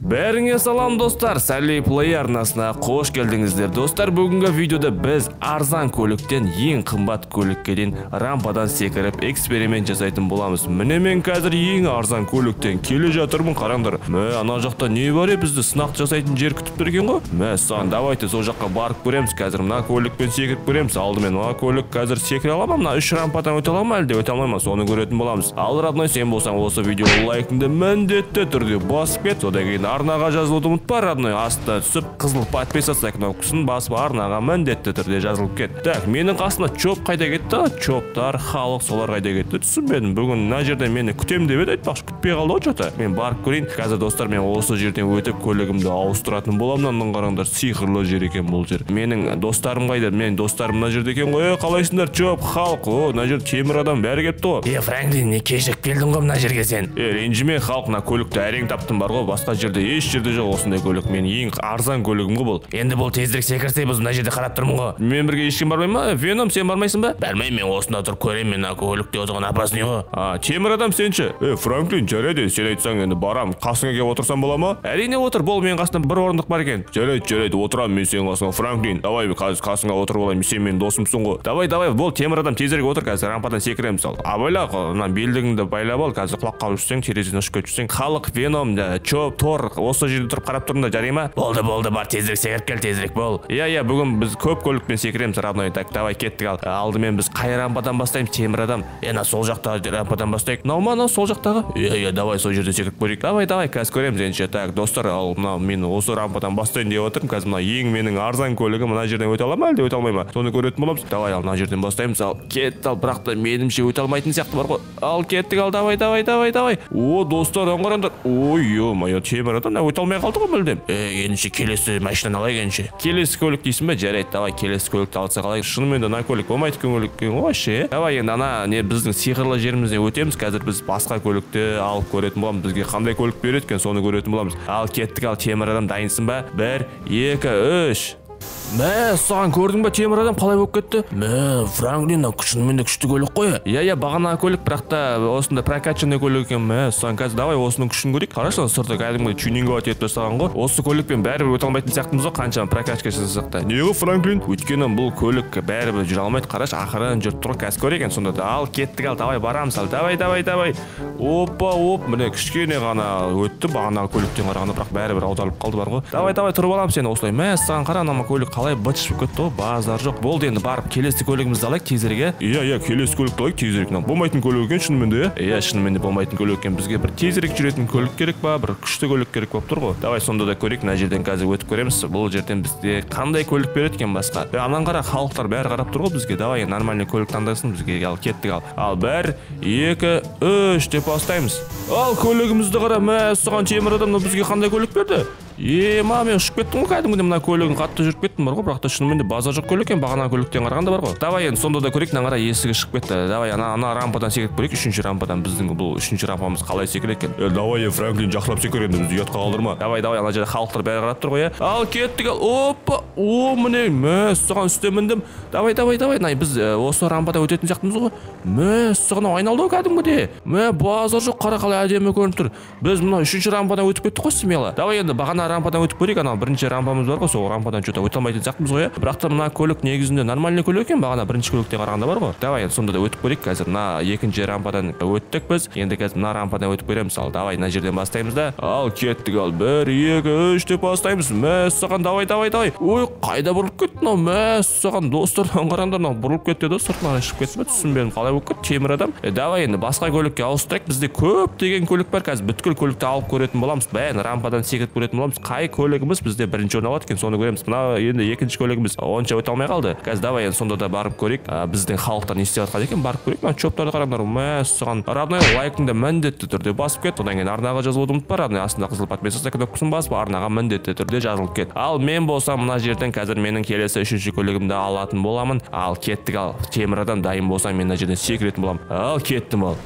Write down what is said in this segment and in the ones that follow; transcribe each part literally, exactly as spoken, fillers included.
Бәріңе салам достар, Сәлей Плей арнасына қош келдіңіздер. Достар, бүгінгі видеода біз арзан көліктен ең қымбат көлікке дейін рампадан секіріп эксперимент жасайтын боламыз. Міне мен қазір ең арзан көліктен келе жатырмын, қараңдар. Мә, ана жақта не бар, бізді сынақ жасайтын жер күтіп тұрген ғой. Мә, сан, давайте сол жаққа барып көреміз. Қазір мына көлікпен секіріп көреміз. Алдымен мына көлік қазір секіре аламын, мына үш рампадан өте аламын, әлде өте алмаймын, соны көретін боламыз. Ал родной, сен болсаң осы видео лайкыңды міндетті түрде басып кет. Содан кейін арнаға жазылуды ұмытпа, родной, астына түсіп қызыл подписаться кнопкасын басып арнаға міндетті түрде жазылып кет. Так, менің қасына чоп қайда кетті? Чоптар, халық, солар қайда кетті? Түсінбедім. Бүгін мына жерде мені күтем деп еді, айтпақшы, күтпей қалды ғой что-то. Мен барып көрейін. Қазір достар, мен осы жерден өтіп көлігімді ауыстыратын боламын. Мынаны қараңдар, сиқырлы жер екен бұл жер. Менің достарым қайда? Менің достарым мына жерде екен ғой. Қалайсыңдар, чоп, халық? О, мына жер темір адам бәрі келіпті ғой. Е, Франклин, не кешігіп келдің ғой мына жерге сен? Е, ренжіме, халық, мына көлікті әрең таптым бар ғой. Басқа жерде еш жерде жоқ осындай көлік. Мен ең арзан көлігім ғой бұл. Енді бұл тезірек секірсе, біз мына жерде қарап тұрмын ғой. Мен бірге ешкім бармай ма? Веном, сен бармайсың ба? Бармаймын, мен осында тұрып көремін, мен көлікте отырған апасын ғой. А, темір адам сенші? Е, Франклин, жарайды, сен айтсаң енді барам. Қасыңа келіп отырсам бола ма? Әрине отыр, бол, мен қасымда бір орындық бар екен. Жарайды, жарайды, отырамын мен сенің қасыңа. Франклин, давай қазір қасыңа отырып алайын, сен менің досымсың ғой. Давай, давай, бол, темір адам тезірек отыр, қазір рампадан секіреміз ал. Абайла, мына белдігіңді байлап ал, қазір құлаққа жүрсең, терезеден ұшып кетіп жүрсең. Халық, Веном, чоп, тор, осы жерде тұрып қарап тұрында жарай ма? Болды, болды, бар, тезірек секіріп кел, тезірек бол. Иә, иә, бүгін біз көп көлікпен секіреміз, родной. Так, давай кеттік ал. Алдымен біз қай рампадан бастаймыз, темір адам? Ена сол жақтағы рампадан бастайық. Мынау ма, сол жақтағы? Иә, иә, давай сол жерде секіріп көрейік. Давай, давай, қазір көреміз енше. Так, достар, ал мына мен осы рампадан бастайын деп отырмын. Қазір мына ең менің арзан көлігім мына жерден өте аламын, әлде өте алмай ма? Соны көретін боламыз. Давай, ал мына жерден бастаймыз. Ал кеттік ал, бірақ та меніңше өте алмайтын сияқты бар ғой. Ал кеттік ал, давай, давай, давай, давай. О, достар, қараңдар. Ой, ё-моё, темір адам өте алмай қалды ғой мүлдем. Е, ендеше келесі машинаны алайық ендеше. Келесі көлік дейсің бе? Жарайды, давай келесі көлікті алсақ алайық. Шынымен де ана көлік болмайды көлік екен ғой вообще. Давай енді ана не біздің сиқырлы жерімізден өтеміз. Қазір біз басқа көлікті алып көретін боламыз. Бізге қандай көлік береді екен, соны көретін боламыз. Ал кеттік ал, темір адам дайынсың ба? бір, екі, үш. Мә, саған көрдің ба, темір адам қалай болып кетті? Мә, Франклин, шынымен де күшті көлік қой. Иә, иә, бағана көлік, бірақ та осында прокачанный көлік екен. Мә, саған қазір давай осының күшін көрейік. Қарашы, сырты кәдімгі тюнинговать етіп тастаған ғой. Осы көлікпен бәрібір өте алмайтын сияқтымыз ғой, қаншама прокачка жасасақ та. Неге, Франклин? Өйткені бұл көлік бәрібір жүре алмайды. Қарашы, ақырын жүріп тұр, қазір көрейік екен сонда да. Ал кеттік ал, давай барамыз ал. Давай, давай, давай. Опа, оп, міне кішкене ғана өтті бағанағы көліктен қарағанда, бірақ бәрібір аударылып қалды бар ғой. Давай, давай, тұрып аламын сені осылай. Мә, саған қара, ана көлік қалай бытышып кетті ғой, базар жоқ. Болды, енді барып келесі көлігімізді алайық тезірек. Иә, иә, келесі көлікті алайық тезірек. Болмайтын көлік екен шынымен де. Иә, шынымен де болмайтын көлік екен. Бізге бір тезірек жүретін көлік керек па, бір күшті көлік керек болып тұр ғой. Давай сонда да көрейік, мына жерден қазір өтіп көреміз. Бұл жерден бізде қандай көлік береді екен басқа. Анан қара, халықтар бәрі қарап тұр ғой бізге. Давай нормальный көлік таңдасын бізге. Ал кеттік ал. Ал бір, екі, үш деп бастаймыз. Ал көлігімізді қара, мә, соған темір адам бізге қандай көлік берді? Е, ма, мен ұшып кеттім ғой кәдімгідей, мына көлігін қатты жүріп кеттім бар ғой, бірақ та шынымен де базар жоқ көлік екен, бағана көліктен қарағанда бар ғой. Давай енді сонда да көрейік, мына қара есігі шығып кетті. Давай ана ана рампадан секіріп көрейік, үшінші рампадан. Біздің бұл үшінші рампамыз қалай секіреді екен? Е, давай, Франклин, жақсылап секір енді, бізді ұятқа қалдырма. Давай, давай, ана жерде халықтар бәрі қарап тұр ғой, иә. Ал кеттік ал. Опа, о, міне, мә, соған үстіне міндім. Давай, давай, давай, най біз осы рампадан өтетін сияқтымыз ғой. Мә, соған айналды ғой кәдімгідей. Мә, базар жоқ, қара қалай әдемі көрініп тұр. Біз мына үшінші рампадан өтіп кеттік қой, смело. Давай енді бағана рампадан өтіп көрейік. Бірінші рампамыз бар ғой, сол рампадан что-то өте алмайтын сияқтымыз ғой. Бірақ та мына көлік негізінде нормальный көлік екен, бағана бірінші көліктен қарағанда бар ғой. Давай енді сонда да өтіп көрейік. Қазір мына екінші рампадан өттік біз. Енді қазір мына рампадан өтіп көреміз. Ал давай мына жерден бастаймыз да. Ал кеттік ал, бір, екі, үш деп бастаймыз. Мә, саған давай, давай, давай. Ой, қайда бұрылып кетті мынау? Мә, саған достардан қараңдар, мынау бұрылып кетті да, сыртына шығып кетті ме? Түсінбедім, қалай болып кетті темір адам. Е, давай енді басқа көлікке ауыстырайық. Бізде көп деген көлік бар. Қазір бүткіл көлікті алып көретін боламыз. Бәрін рампадан секіріп көретін боламыз. Қай көлігіміз бізде бірінші орын алады екен, соны көреміз. Мына енді екінші көлігіміз онша өте алмай қалды. Қазір давай енді сонда да барып көрейік. Біздің халықтар не істеп жатқан екен, барып көрейік. Мына чоптарды қараңдар. Мә, соған родной лайкыңды міндетті түрде басып кет. Одан кейін арнаға жазылуды ұмытпа. Родной астында қызыл подписаться кнопкасын басып арнаға міндетті түрде жазылып кет. Ал мен болсам мына жерден қазір менің келесі үшінші көлігімді алатын боламын. Ал кеттік ал, темір адам дайын болсаң мен мына жерден секіретін боламын. Ал кеттім ал.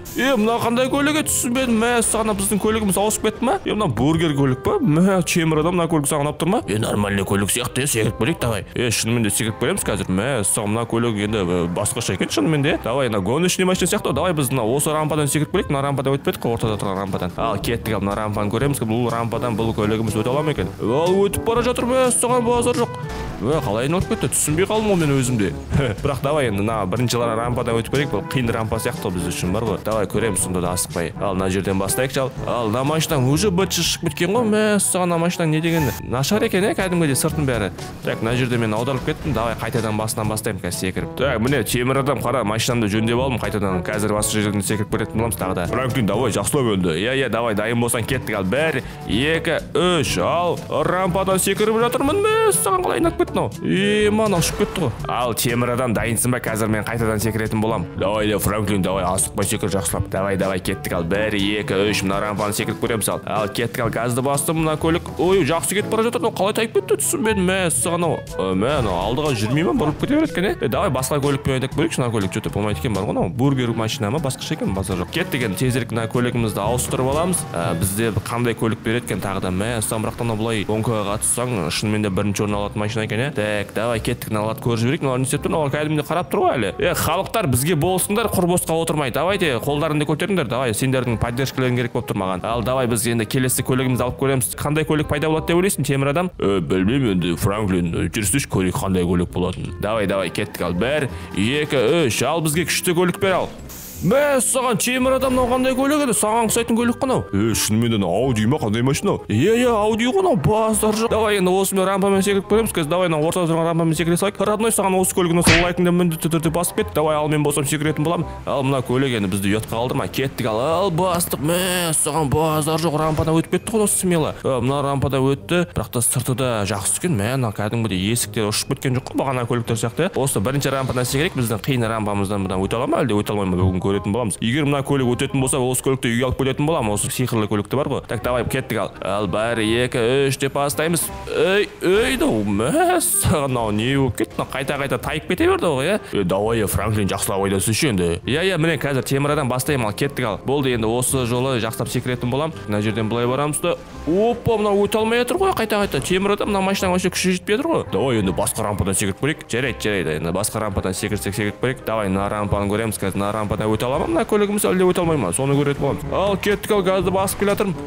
е мына қандай көлік еді түсінбедім. Мә саған біздің көлігіміз ауысып кетті ма? Е мына бургер көлік па? Мә темір адам мына көлік саған ұнап тұр ма? Е нормальный көлік сияқты, секіріп көрейік давай. Е шынымен де секіріп көреміз қазір. Мә саған мына көлік енді басқаша екен шынымен де. Давай мына гоночный машина сияқты. Давай біз мына осы рампадан секіріп көрейік. Мына рампадан өтіп кеттік қой, ортада тұрған рампадан. Ал кеттік, ал мына рампаны көреміз. Бұл рампадан бұл көлігіміз өте ала ма екен? Ал өтіп бара жатыр. Мә саған базар жоқ. Ө қалай айналып кетті, түсінбей қалдым ғой мен өзімде. Бірақ давай енді мына бірінші рампадан өтіп көрейік. Бұл қиын рампа сияқты біз үшін бар ғой. Давай көреміз сонда да асықпай. Ал мына жерден бастайықшы. Ал мына машинаң уже быт шығып кеткен ғой. Мә саған мына машинаң не деген нашар екен е, кәдімгідей сыртын бәрі. Так, мына жерде мен аударылып кеттім. Давай қайтадан басынан бастаймын қазір секіріп. Так, міне темір адам қара, машинамды жөндеп алдым қайтадан. Қазір басқа жерден секіріп көретін боламыз тағы да. Франклин, давай жақсылап енді. Иә, иә, давай дайын болсаң кеттік. Ал бір, екі, үш. Ал рампадан секіріп жатырмын. Мә саған қалай айналып кеттің ау? Е, мана ұшып кетті ғой. Ал темір адам дайынсың ба? Қазір мен қайтадан секіретін болам. Давай де Франклин, давай асықпай секір жақсылап. Давай, давай кеттік. Ал бір, екі, үш. Мына рампаны секіріп көреміз. Ал ал кеттік. Ал газды бастым. Мына көлік ой жақсы кетіп бара жатыр. Қалай тайып кетті түсінбедім. Мә саған ау. Мә алдыға жүрмей ма? Бұрылып кете береді екен е. Давай басқа көлікпен айдап көрейікші. Мына көлік жөтеп болмайды екен бар ғой. Мынау бургер машина ма? Басқаша екен базар жоқ. Кеттік енді тезірек мына көлігімізді ауыстырып аламыз. Бізде қандай көлік береді екен тағы да. Мә самырақтан былай гонкаға қатыссаң шынымен де бірінші орын алатын машина екен е. Так, давай кеттік. Мыналарды көріп жіберейік. Мыналар не істеп тұр? Олар кәдімгідей қарап тұр ғой әлі. Е, халықтар бізге болсыңдар, құр босқа отырмай. Давайте қолдарыңды көтеріңдер. Давай, сендердің поддержкаларың керек болып тұр маған. Ал давай біз енді келесі көлігімізді алып көреміз. Қандай көлік пайда болады деп ойлайсың, темір адам? Э, білмеймін енді, Франклин, жүрсінші көрейік қандай көлік болатынын. Давай, давай кеттік. Ал бір, екі, үш. Ал бізге күшті көлік бер ал. Мә саған темір адам мынау қандай көлік еді? Саған ұқсайтын көлік қой мынау. Е, шынымен де Ауди ма, қандай машина? Иә, иә, Ауди ғой мынау, базар жоқ. Давай енді осымен рампамен секіріп көреміз. Қазір давай мына ортада тұрған рампамен секіре салайық. Родной, саған осы көлігін осы лайкыңды міндетті түрде басып кет. Давай, ал мен болсам секіретін боламын. Ал мына көлік енді бізді ұятқа қалдырма. Кеттік. Ал ал бастық. Мә саған базар жоқ, рампадан өтіп кетті ғой осы смело. Мына рампада өтті. Бірақ та сырты да жақсы екен. Мә мына кәдімгідей есіктер ұшып кеткен жоқ қой бағана көліктер сияқты. Осы бірінші рампадан секірейік. Біздің қиын рампамыздан бұдан өте ала ма, әлде өте алмай ма, бүгін көретін боламыз. Егер мына көлік өтетін болса, осы көлікті үйге алып келетін боламын. Осы сиқырлы көлікті бар ғой. Так, давай кеттік. Ал ал бір, екі, үш деп бастаймыз. Ей, ей да, мә саған мынау не болып кетті? Қайта-қайта тайып кете берді ғой, е. Давай, Франклин, жақсылап ойдасыншы енді. Иә, иә, міне қазір темір адам бастаймын. Ал кеттік. Ал болды, енді осы жолы жақсылап секіретін боламын. Мына жерден былай барамыз да. Опа, мынау өте алмай жатыр ғой қайта-қайта. Темір адам мына машинаның вообще күші жетпей жатыр ғой. Давай енді басқа рампадан секіріп көрейік. Жарайды, жарайды. Енді басқа рампадан секірсек секіріп көрейік. Давай мына рампаны көреміз. Қазір мына рампадан өте аламын мына көлігіміз, әлде өте алмай ма? Соны көретін боламыз. Ал кеттік. Ал газды басып келе жатырмын.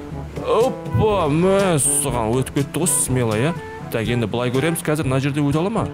Опа, мә саған өтіп кетті ғой смело, иә. Так, енді былай көреміз. Қазір мына жерде өте ала ма?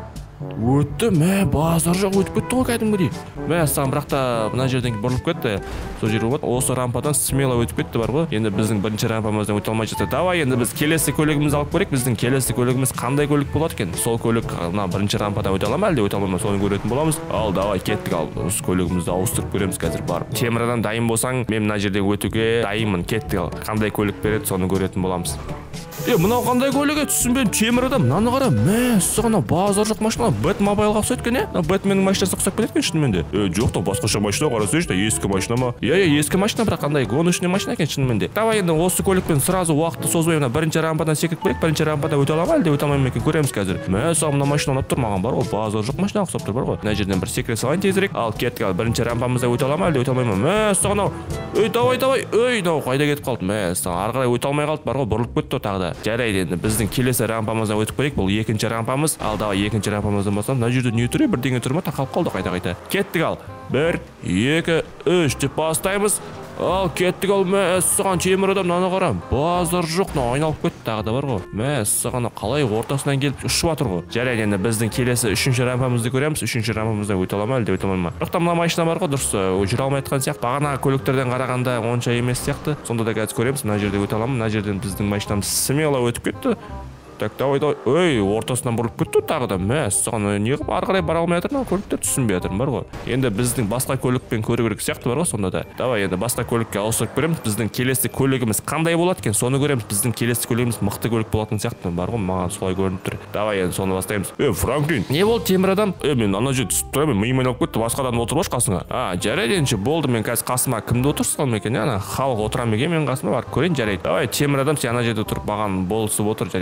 Өтті. Мә базар жоқ, өтіп кетті ғой кәдімгідей. Мә саған бірақ та мына жерден бұрылып кетті. Сол жер болады. Осы рампадан смело өтіп кетті бар ғой. Енді біздің бірінші рампамыздан өте алмай жатыр. Давай енді біз келесі көлігімізді алып көрейік. Біздің келесі көлігіміз қандай көлік болады екен? Сол көлік мына бірінші рампадан өте ала ма, әлде өте алмай ма? Соны көретін боламыз. Ал давай кеттік. Ал осы көлігімізді ауыстырып көреміз қазір барып. Темір адам дайын болсаң, мен мына жерде өтуге дайынмын. Кеттік. Ал қандай көлік береді, соны көретін боламыз. Е, мынау қандай көлік еді? Түсінбедім. Темір адам, мынаны қара. Мә саған базар жоқ машина. Бэт мобайлға ұқсайды екен, е? Бэтменнің машинасы ұқсап кетеді екен шынымен де. Е, жоқ та басқаша машина қарасайшы, ескі машина ма? Иә, иә, ескі машина, бірақ қандай гоночный машина екен шынымен де. Давай енді осы көлікпен сразу уақытты созбай мына бірінші рампадан секіріп көрейік. Бірінші рампадан өте ала ма, әлде өте алмай ма екен, көреміз қазір. Мә саған мына машина ұнап тұр маған бар ғой, базар жоқ машина ұқсап тұр бар ғой. Мына жерден бір секіре салайын тезірек. Ал кеттік. Ал бірінші рампамызда өте ала ма, әлде өте алмай ма? Мә саған ау. Ей, давай, давай. Ей, мынау қайда кетіп қалды? Мә саған ары қарай өте алмай қалды бар ғой, бұрылып кетті тағы да. Жарайды енді біздің келесі рампамыздан өтіп көрейік. Бұл екінші рампамыз. Ал давай екінші рампамыздан бастап. Мына жерде не тұр, бірдеңе тұр ма? Тақалып қалды қайта-қайта. Кеттік. Ал бір, екі, үш деп бастаймыз. Ал кеттік. Ал мә саған темір адам мынаны қара. Базар жоқ, мынау айналып кетті тағы да бар ғой. Мә саған қалай ортасынан келіп ұшып жатыр ғой. Жарайды енді біздің келесі үшінші рампамызды көреміз. Үшінші рампамыздан өте ала ма, әлде өте алмай ма? Бірақ та мына машина бар ғой, дұрыс жүре алмай жатқан сияқты. Бағанағы көліктерден қарағанда онша емес сияқты. Сонда да қазір көреміз. Мына жерде өте аламын. Мына жерден біздің машинамыз смело өтіп кетті. Так, давай, давай. Ой, ортасынан бұрылып кетті тағы да. Мә саған не қылып ары қарай бара алмай жатыр мына көліктер, түсінбей жатырмын бар ғой. Енді біздің басқа көлікпен көру керек сияқты бар ғой сонда да. Давай енді басқа көлікке ауыстырып көреміз. Біздің келесі көлігіміз қандай болады екен, соны көреміз. Біздің келесі көлігіміз мықты көлік болатын сияқты бар ғой, маған солай көрініп тұр. Давай енді соны бастаймыз. Е, Франклин, не болды темір адам? Е, мен ана жерде түсіп тұрамын, миым айналып кетті. Басқадан отырып алшы қасыңа. А, жарайды енді болды. Мен қазір қасыма кімді отырсам екен? Ана халық отырам екен мен қасыма, барып көрейін, жарайды. Давай темір адам, сен ана жерде тұрып маған болысып отыр, жарай ма? Маған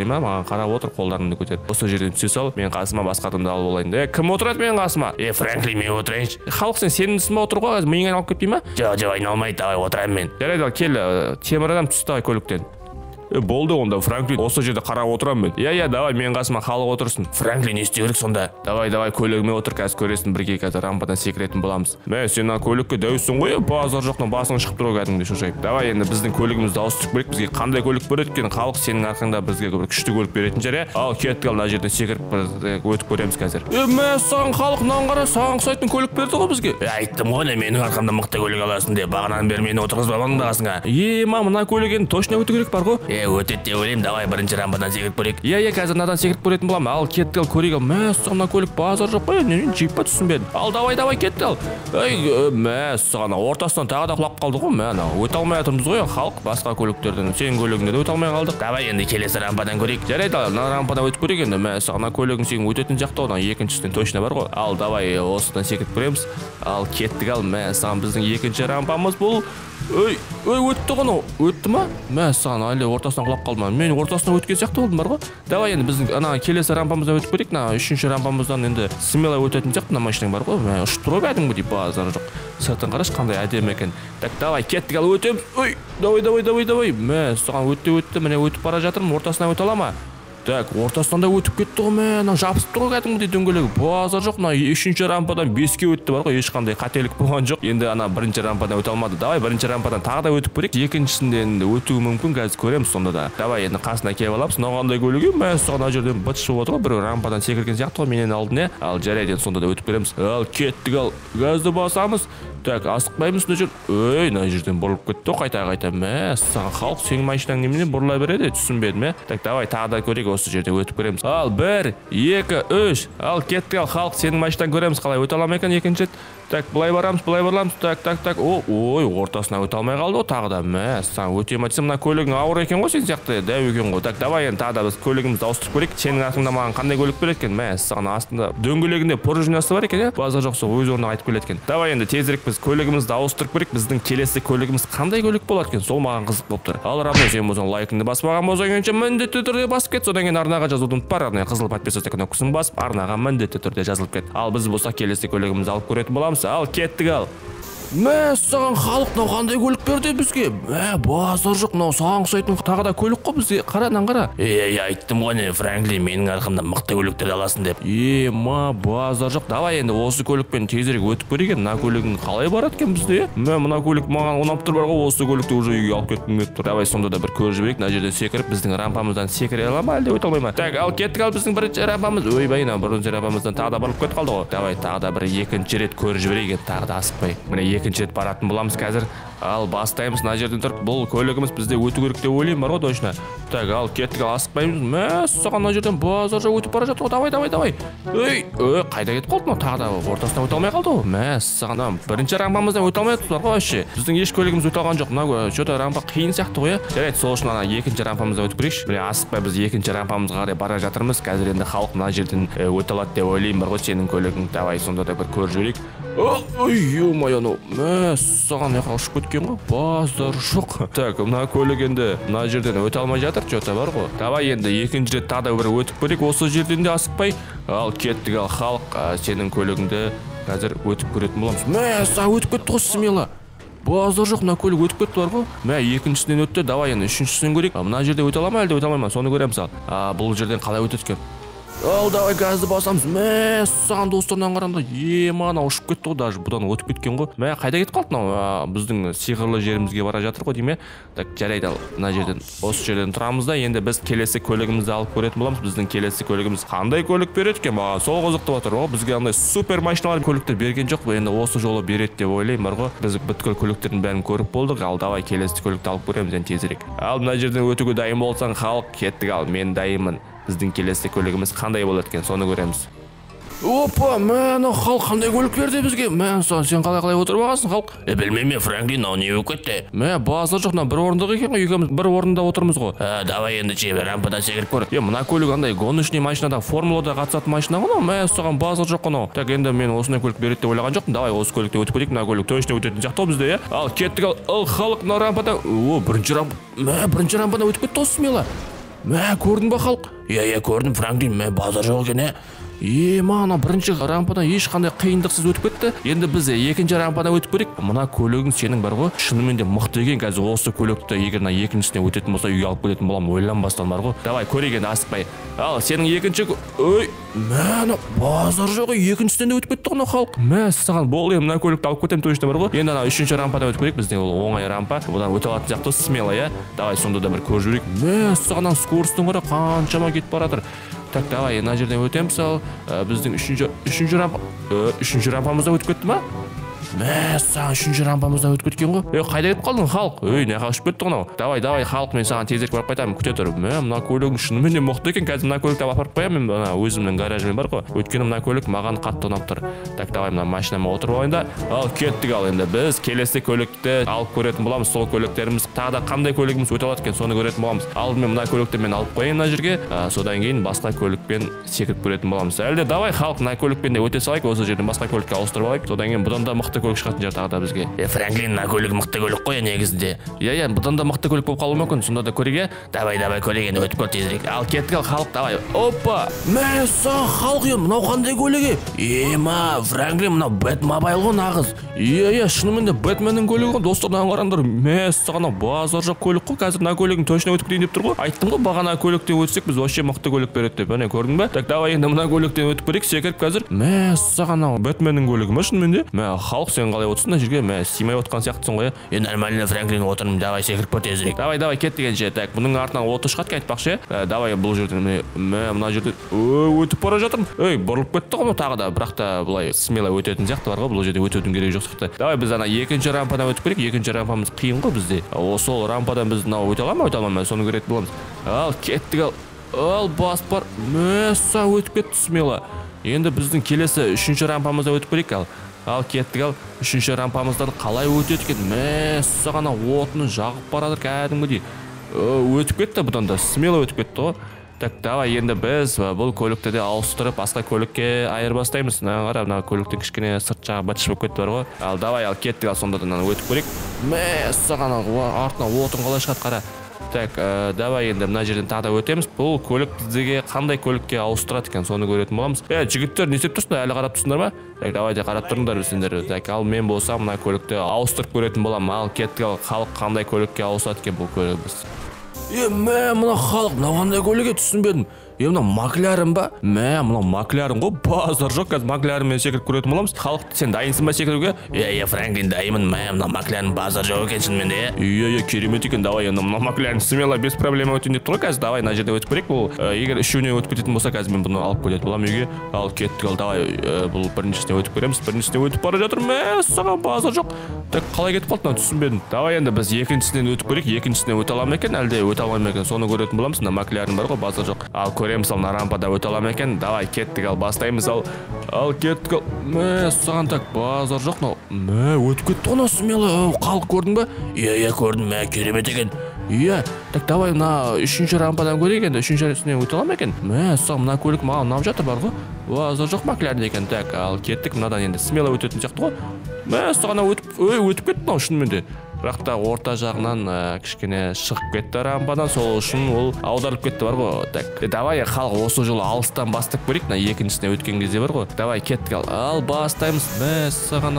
қарап отыр, қолдарыңды көтер. Осы жерден түсе сал, мен қасыма басқа адамды алып алайын. Е, кім отырады менің қасыма? Е, Франклин, мен отырайыншы. Халық сен сенімдісің ба, отыр ғой, қазір миыңа айналып кетпей ма? Жоқ, жоқ, айналмайды, давай отырамын мен. Жарайды, кел, темір адам түс давай көліктен. Е, болды онда, Франклин, осы жерде қарап отырамын мен. Иә, иә, давай, мен қасыма халық отырсын. Франклин, не істеу керек сонда? Давай, давай, көлігіме отыр, қазір көресің, бірге қазір рампадан секіретін боламыз. Мә, сен ана көлікке дәуіссің ғой, базар жоқтан басың шығып тұр кәдімгідей шошайып. Давай, енді біздің көлігімізді ауыстырып керек, бізге қандай көлік береді екен, халық сенің арқаңда бізге бір күшті көлік беретін жер. Ал, кеттік, ал, мына жерден секіріп өтіп көреміз қазір. Е, мә, саған халық мынаған қара, саған ұқсайтын көлік берді ғой бізге. Е, айттым ғой, менің арқамда мықты көлік аласың деп, бағанан бері мені отырғызбай оның да қасыңа. Е, ма, мына көлік енді точно өту керек бар ғой. Е, өтеді деп ойлаймын, давай бірінші рампадан секіріп көрейік. Иә, иә, қазір мынадан секіріп көретін боламын. Ал, кеттік, ал, көрейік, ал, мә, мына көлік базар жоқ қой, не джип па түсінбедім. Ал, давай, давай, кеттік, ал. Ей, мә, саған ортасынан тағы да құлап қалды ғой, мә, ана өте алмай жатырмыз ғой, халық басқа көліктерден. Сенің көлігіңде де өте алмай қалдық. Давай енді келесі рампадан көрейік. Жарайды, ал, мына рампадан өтіп көрейік енді. Мә, саған көлігің сенің өтетін жақта, одан екіншісінен точно бар ғой. Ал, давай, осыдан секіріп көреміз. Ал, кеттік, ал, мә, саған біздің екінші рампамыз бұл. Ой, ой, өтті ғой, өтті ма? Мә, саған әлі ортасынан құлап қалды ма? Мен ортасынан өткен сияқты болдым бар ғой. Давай енді біздің ана келесі рампамыздан өтіп көрейік. Мына үшінші рампамыздан енді смело өтетін сияқты мына машинаң бар ғой. Мә, ұшып тұр ғой кәдімгідей, базар жоқ. Сыртын қарашы, қандай әдемі екен. Так, давай, кеттік, ал, өтеміз. Ой, давай, давай, давай, давай. Мә, саған өтті, өтті, міне өтіп бара жатырмын, ортасынан өте ала ма? Так, ортасынан да өтіп кетті ғой, мә, мына жабысып тұр ғой кәдімгідей дөңгелегі. Базар жоқ, мына үшінші рампадан беске өтті бар ғой, ешқандай қателік болған жоқ. Енді ана бірінші рампадан өте алмады. Давай, бірінші рампадан тағы да өтіп көрейік. Екіншісінде енді өтуі мүмкін, қазір көреміз сонда да. Давай, енді қасына келіп аламыз. Мына қандай көлігі, мә, соған ана жерден быт шығып отыр ғой, бір рампадан секірген сияқты ғой менен алдын, е. Ал, жарайды, сонда да өтіп көреміз. Ал, кеттік, ал, газды басамыз. Так, асықпаймыз мына жер. Ой, мына жерден бұрылып кетті ғой, қайта-қайта. Мә, саған халық сенің машинаң немене бұрыла береді, түсінбедім, е. Так, давай, тағы да көрейік, осы жерде өтіп көреміз. Ал, бір, екі, үш. Ал, кеттік, ал, халық сенің машинаң көреміз, қалай өте аламай екен екінші рет. Так, былай барамыз, былай барамыз. Так, так, так. О, ой, ортасына өте алмай қалды ғой тағы да. Мә, саған өте ма десем, мына көлігің ауыр екен ғой, сен сияқты дәу екен ғой. Так, давай енді тағы да біз көлігімізді ауыстырып көрейік. Сенің артыңда маған қандай көлік береді екен? Мә, саған астында дөңгелегінде пружинасы бар екен, е. Базар жоқ, сол өз орнына айтып келеді екен. Давай енді тезірек біз көлігімізді ауыстырып көрейік. Біздің келесі көлігіміз қандай көлік болады екен? Сол маған қызық болып тұр. Ал, Рамон, сен болсаң лайкыңды баспаған болсаң, енше міндетті түрде басып кет. Содан кейін арнаға жазуды ұмытпа, арнайы қызыл подписаться кнопкасын басып, арнаға міндетті түрде жазылып кет. Ал, біз болсақ келесі көлігімізді алып көретін боламыз. Ал, кеттік, ал. Мә, саған халық мынау қандай көлік берді бізге? Мә, базар жоқ, мынау саған ұқсайтын тағы да көлік қой бізге. Қара, мынаны қара. Е, айттым ғой, Франклин, менің арқамда мықты көліктерді аласың деп. Е, ма, базар жоқ. Давай енді осы көлікпен тезірек өтіп көрейік. Мына көлігің қалай барады екен бізде? Мә, мына көлік маған ұнап тұр бар ғой, осы көлікті уже үйге алып кеткім келіп тұр. Давай сонда да бір көріп жіберейік. Мына жерде секіріп біздің рампамыздан секіре ала ма, әлде өте алмай ма? Так, ал, кеттік, ал, біздің бірінші рампамыз. Ойбай, мына бірінші рампамыздан тағы да бұрылып кетіп қалды ғой. Давай тағы да бір екінші рет көріп жіберейік, тағы да асықпай. Міне екінші рет баратын боламыз қазір. Ал, бастаймыз, мына жерден тұрып, бұл көлігіміз бізде өту керек деп ойлаймын бар ғой точно. Так, ал, кеттік, ал, асықпаймыз. Мә, саған мына жерден базар жоқ өтіп бара жатыр ғой. Давай, давай, давай. Ей, ой, қайда кетіп қалды мынау? Тағы да ортасынан өте алмай қалды ғой. Мә, саған бірінші рампамыздан өте алмай жатыр ғой вообще. Біздің еш көлігіміз өте алған жоқ. Мына что-то рампа қиын сияқты ғой, е. Жарайды, сол үшін ана екінші рампамыздан өтіп көрейікші. Міне, асықпай біз екінші рампамызға қарай бара жатырмыз. Қазір енді халық мына жерден өте алады деп ойлаймын бар ғой сенің көлігің. Давай, сонда да бір көріп жіберейік. Ой, ё-моё, мә, саған яқа ұшып кеткен ғой. Базар жоқ. Так, мына көлік енді мына жерден өте алмай жатыр, что-то бар ғой. Давай енді екінші рет тағы да бір өтіп көрейік осы жерден де асықпай. Ал, кеттік, ал, халық сенің көлігіңді қазір өтіп көретін боламыз. Мә, саған өтіп кетті ғой смело. Базар жоқ, мына көлік өтіп кетті бар ғой. Мә, екіншісінен өтті. Давай енді үшіншісінен көрейік. Мына жерде өте ала ма, әлде өте алмай ма? Соны көреміз ал. А, бұл жерден қалай өтеді екен? Ал, давай газды басамыз. Мә, саған достарынан қарағанда, е, мана ұшып кетті ғой, даже бұдан өтіп кеткен ғой. Мә, қайда кетіп қалды мынау? Біздің сиқырлы жерімізге бара жатыр ғой дейме. Так, жарайды, ал, мына жерден осы жерден тұрамыз да, енді біз келесі көлігімізді алып көретін боламыз. Біздің келесі көлігіміз қандай көлік береді екен? Маған сол қызықты отыр ғой. Бізге андай супер машиналар көліктер берген жоқ. Енді осы жолы береді деп ойлаймын бар ғой. Біз бүткіл көліктердің бәрін көріп болдық. Ал, давай келесі көлікті алып көреміз енді тезірек. Ал, мына жерден өтуге дайын болсаң, халық, кеттік, ал, мен дайынмын. Біздің келесі көлігіміз қандай болады екен, соны көреміз. Опа, мә, халық қандай көлік берді бізге? Мә, сен қалай қалай отырып алғансың, халық? Е, білмеймін, Франклин, мынау не болып кетті? Мә, базар жоқ, бір орындық екен ғой, екеуміз бір орында отырмыз ғой. А, давай енді че, рампадан секіріп көр. Е, мына көлік андай гоночный машинада, формулада қатысатын машина ғой, мә, соған базар жоқ қой. Так, енді мен осындай көлік береді деп ойлаған жоқпын. Давай осы көлікте өтіп көрейік, мына көлік точно өтетін сияқты бізде, е. Ал, кеттік, ал, халық мына рампадан. О, бірінші рампа, мә, бірінші рампадан өтіп кетті ғой смело. Мә, көрдің ба халық? Иә, иә, көрдім, Франклин, мә базар жоқ екен, ә. Е, мана бірінші рампадан ешқандай қиындықсыз өтіп кетті. Енді біз екінші рампадан өтіп көрейік. Мына көлігің сенің бар ғой, шынымен де мықты екен. Қазір осы көлікті егер мына екіншісіне өтетін болса, үйге алып кететін боламын, ойланбастан бар ғой. Давай көрейік енді асықпай. Ал сенің екінші, ой, мә, базар жоқ, екіншісінен де өтіп кетті ғой халық. Мә, саған болды, мына көлікті алып кетемін точно бар ғой. Енді ана үшінші рампадан өтіп көрейік. Бізде ол оңай рампа. Бұдан өте алатын сияқты смело, иә. Давай сонда да бір көріп жүрейік. Мә, саған скоростың қара қаншама кетіп бара жатыр. Так, давай, мына жерден өтеміз. Ал біздің үшінші үшінші рампа үшінші рампамызда өтіп кетті ма? Мә, саған үшінші рампамызда өтіп кеткен ғой. Е, қайда кетіп қалдың, халық? Ей, неға ұшып кетті ғанау? Давай, давай, халық, мен саған тезірек барып қайтамын, күте тұр. Мә, мына көлігің шынымен де мықты екен. Қазір мына көлікті апарып қоямын, мен өзімнің гаражым бар ғой. Өйткені мына көлік маған қатты ұнап тұр. Так, давай, мына машинама отырып алайын да. Ал кеттік. Ал енді біз келесі көлікті алып көретін боламыз. Сол көліктеріміз тағы да қандай көлігіміз өте алады екен, соны көретін боламыз. Алдымен мына көлікті мен алып қояйын мына жерге. Содан кейін басқа көлікпен секіріп көретін боламыз. Әлде давай, халық, мына көлікпен де өте салайық, осы жерден басқа көлікке ауыстырып алайық. Содан кейін бұдан да мықты көлік шығатын жер тағы да бізге. Е, Франклин, мына көлік мықты көлік қой негізінде. Иә, иә, бұдан да мықты көлік болып қалуы мүмкін. Сонда да көрейік. Давай, давай, көлік енді өтіп көр тезірек. Ал кеттік, ал халық, давай. Опа! Мә, саған халық, е, мынау қандай көлігі? Е, ма, Франклин, мынау Бэтмобайл ғой нағыз. Иә, иә, шынымен де Бэтменнің көлігі ғой. Достардан қараңдар. Мә, саған базар жоқ көлік қой. Қазір мына көлігің точно өтіп кетейін деп тұр ғой. Айттым ғой, бағана көліктен өтсек біз вообще мықты көлік береді деп. Міне көрдің бе? Так, давай енді мына көліктен өтіп көрейік, секіріп қазір. Мә, саған Бэтменнің көлігі ма шынымен де? Мә, халық, сен қалай отырсың мына жерге? Мә, симай отқан сияқтысың ғой. Е, нормально, Франклин, отырмын. Давай, секіріп көр тезірек. Давай, давай, кет дегенше. Так, бұның артынан оты шығады айтпақшы. Давай, бұл жерден мә, мына жерден өтіп бара жатырмын. Ей, бұрылып кетті ғой тағы да, бірақ та былай смело өтетін сияқты бар ғой, бұл жерде өтудің керегі жоқ сияқты. Давай, біз ана екінші рампадан өтіп көрейік. Екінші рампамыз қиын ғой бізде. Сол рампадан біз мынау өте аламыз, өте алмаймыз, соны көретін боламыз. Ал кеттік, ал. Ал бас бар. Мә, са өтіп кетті смело. Енді біздің келесі үшінші рампамызда өтіп көрейік. Ал Ал кеттік, ал үшінші рампамыздан қалай өтеді екен? Мә, саған отын жағып барадыр кәдімгідей. Өтіп кетті, бұдан да смело өтіп кетті ғой. Так, давай, енді біз бұл көлікті де ауыстырып, басқа көлікке айырбастаймыз. Мына қара, мына көліктің кішкене сырт жағы бытыш болып кетті бар ғой. Ал давай, ал кеттік, ал сонда да өтіп көрейік. Мә, саған артынан отын қалай шығады қара. Так, давай енді мына жерден тағы да өтеміз. Бұл көлік біздеге қандай көлікке ауыстырады екен, соны көретін боламыз. Е, жігіттер, не істеп тұрсыңдар? Әлі қарап тұрсыңдар ма? Так, давай да қарап тұрыңдар сендер. Так, ал мен болсам мына көлікті ауыстырып көретін боламын. Ал кеттік, ал халық қандай көлікке ауысады екен бұл көлігіміз. Е, мә, мына халық, мына қандай көлігі түсінбедім. Е, мына Макларен ба? Мә, мына Макларен ғой, базар жоқ. Қазір Макларенмен секіріп көретін боламыз. Халық, сен дайынсың ба секіруге? Иә, иә, Франклин, дайынмын. Мә, мына Макларен базар жоқ екен шынымен де. Иә, иә, керемет екен. Давай енді мына Макларен смело без проблема өтейін деп тұр ғой. Қазір давай мына жерде өтіп көрейік. Бұл егер үшеуіне өтіп кететін болса, қазір мен бұны алып кететін боламын үйге. Ал кеттік, ал давай бұл біріншісіне өтіп көреміз. Біріншісіне өтіп бара жатыр. Мә, саған базар жоқ. Так, қалай кетіп қалды, түсінбедім. Давай енді біз екіншісінен өтіп көрейік. Екіншісіне өте аламын екен, әлде өте алмаймын екен, соны көретін боламыз. Мына Макларен бар ғой, базар жоқ. Ал көреміз, ал мына рампада өте аламын екен. Давай кеттік, ал бастаймыз. Ал ал кеттік, ал. Мә, саған так базар жоқ. Мә, өтіп кетті ғой, смело. Халық, көрдің бе? Иә, иә, көрдім. Мә, керемет екен. Иә, так давай мына үшінші рампадан көрейік енді. Үшіншісіне өте аламын екен. Мә, саған мына көлік маған ұнап жатыр бар ғой. Базар жоқ Макларен екен. Так, ал кеттік, мынадан енді смело өтетін сияқты ғой. Мә, саған өтіп, ой, өтіп кетті мынау шынымен де. Бірақ та орта жағынан кішкене шығып кетті рампадан, сол үшін ол аударып кетті бар ғой. Так, давай халық осы жолы алыстан бастап көрейік, мына екіншісіне өткен кезде бар ғой. Давай кеттік, ал. Ал бастаймыз. Мә, саған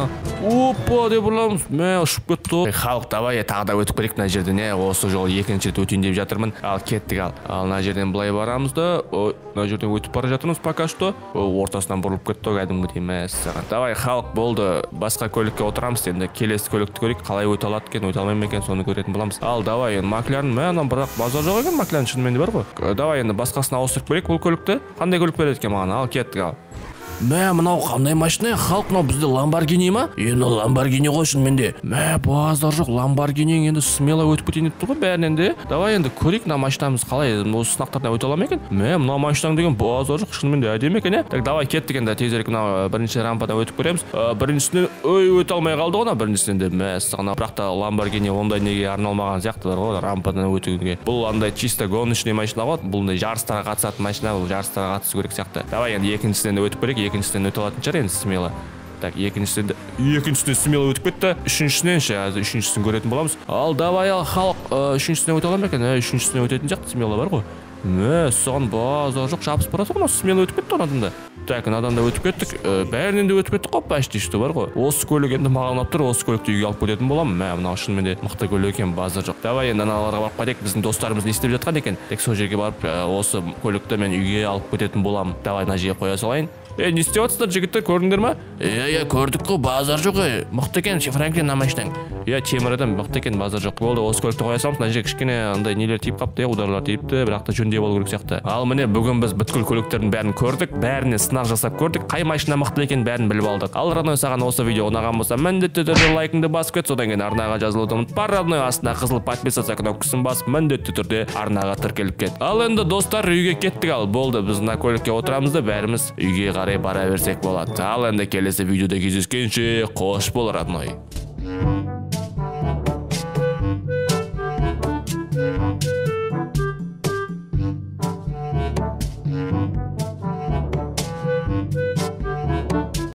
опа деп ұрламыз. Мә, ұшып кетті. Халық, давай тағы да өтіп көрейік мына жерден. Осы жолы екінші рет өтейін деп жатырмын. Ал кеттік, ал. Ал мына жерден былай барамыз да, мына жерден өтіп бара жатырмыз пока что. Ортасынан бұрылып кетті кәдімгідей. Мә, саған. Давай халық, болды. Басқа көлікке отырамыз енді. Келесі көлікті көрейік, қалай өте алады екен, өте алмаймын екен, соны көретін боламыз. Ал давай енді Макларен, мә, анау бірақ базар жоқ екен, Макларен шынымен де бар ғой. Давай енді басқасына ауыстырып көрейік бұл көлікті. Қандай көлік береді екен маған? Ал кеттік, ал. Мә, мынау қандай машина? Халық, мынау бізде Lamborghini ма? Е, мынау Lamborghini ғой шынымен де. Мә, базар жоқ, Lamborghini енді смело өтіп кетейін деп тұр ғой бәрінен де. Давай енді көрейік мына машинамыз қалай, осы сынақтардан өте аламын екен. Мә, мына машинаң деген базар жоқ, шынымен де әдемі екен, е. Так, давай кеттік енді тезірек мына бірінші рампадан өтіп көреміз. Біріншісінен ой, өте алмай қалды ғой, біріншісінен де. Мә, саған бірақ та Lamborghini ондай неге арналмаған сияқты бар ғой, рампадан өтуге. Бұл андай чисто гоночный машина ғой, бұл жарыстарға қатысатын машина, бұл жарыстарға қатысу керек сияқты. Давай енді екіншісінен өтіп көрейік. Екіншісінен өте алатын шығар енді смело. Так, екіншісінен екіншісінен смело өтіп кетті. Үшіншісінен ше, үшіншісін көретін боламыз. Ал давай, ал халық, үшіншісіне өте аламын екен. Үшіншісіне өтетін сияқты смело бар ғой. Мә, соған базар жоқ, жабысып барады ғой, смена өтіп кетті анадан да. Так, анадан да өтіп кеттік, бәрінен де өтіп кеттік қой, почти что бар ғой. Осы көлік енді маған ұнап тұр, осы көлікті үйге алып кететін боламын. Мә, мынау шынымен де мықты көлік екен, базар жоқ. Давай енді аналарға барып қайтайық, біздің достарымыз не істеп жатқан екен. Тек сол жерге барып, осы көлікті мен үйге алып кететін боламын. Давай мына жерге қоя салайын. Е, не істеп жатсыздар жігіттер, көрдіңдер ма? Иә, иә, көрдік қой, базар жоқ. Мықты екен, Франклин намаштаң. Иә, темір адам, мықты екен, базар жоқ. Болды, осы көлікті қоя саламыз. Мына жерге кішкене андай нелер тиіп қапты, ударлар тиіпті, бірақ та жөндеп алу керек сияқты. Ал міне бүгін біз бүткіл көліктердің бәрін көрдік, бәріне сынақ жасап көрдік, қай машина мықты екенін бәрін біліп алдық. Ал Родной, саған осы видео ұнаған болса, міндетті түрде лайкыңды басып кет, содан кейін арнаға жазылуды ұмытпа. Родной астына қызыл подписаться кнопкасын басып, міндетті түрде арнаға тіркеліп кет. Ал енді достар, үйге кеттік. Ал болды, біз мына көлікке отырамыз да бәріміз үйге қарай бара берсек болады. Ал енді келесі видеода кездескенше қош бол, Родной.